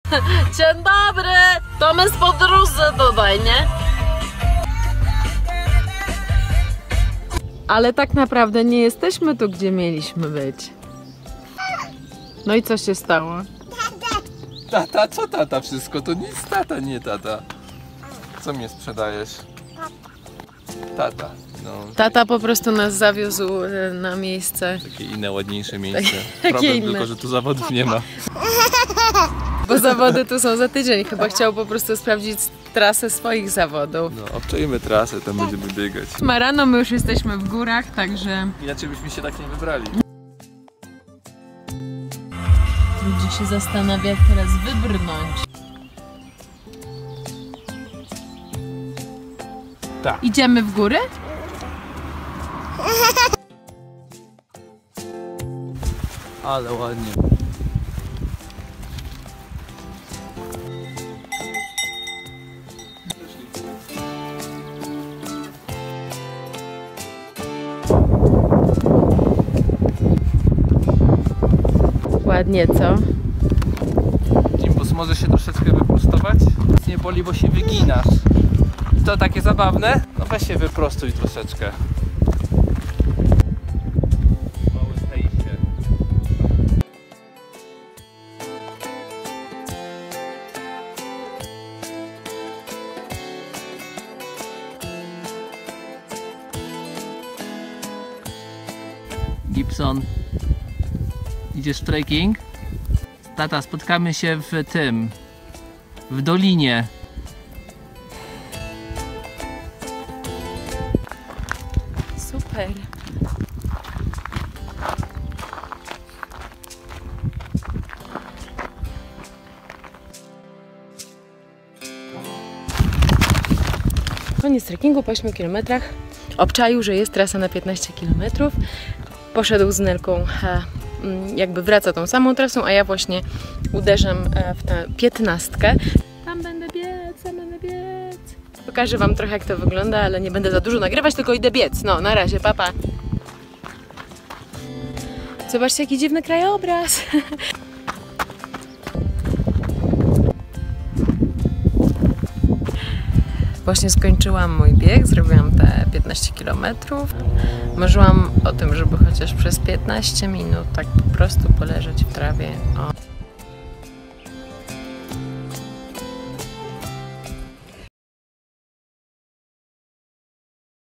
Dzień dobry! To my z podróży tutaj, nie? Ale tak naprawdę nie jesteśmy tu, gdzie mieliśmy być. No i co się stało? Tata, co tata? Wszystko to nic tata, nie tata. Co mnie sprzedajesz? Tata. No. Tata po prostu nas zawiózł na miejsce. Takie inne, ładniejsze miejsce. Takie Problem inne. tylko, że tu zawodów nie ma. Bo zawody tu są za tydzień. Chyba chciał po prostu sprawdzić trasę swoich zawodów. No, obczajmy trasę, tam będziemy biegać. Ma rano, my już jesteśmy w górach, także... Inaczej byśmy się tak nie wybrali. Ludzi się zastanawia, jak teraz wybrnąć. Tak. Idziemy w góry? Ale ładnie. Ładnie, co? Gimbus, może się troszeczkę wyprostować? Nic nie boli, bo się wyginasz. To takie zabawne? No weź się wyprostuj troszeczkę. Małe zejście. Gibson, idziesz w trekking? Tata, spotkamy się w dolinie. Super. Koniec trekkingu po 8 km. Obczaił, że jest trasa na 15 km. Poszedł z Nelką, jakby wraca tą samą trasą, a ja właśnie uderzam w tę 15. Tam będę biec, tam będę biec. Pokażę wam trochę, jak to wygląda, ale nie będę za dużo nagrywać, tylko idę biec. No, na razie, papa. Zobaczcie, jaki dziwny krajobraz. Właśnie skończyłam mój bieg, zrobiłam te 15 km. Marzyłam o tym, żeby chociaż przez 15 minut tak po prostu poleżeć w trawie. O.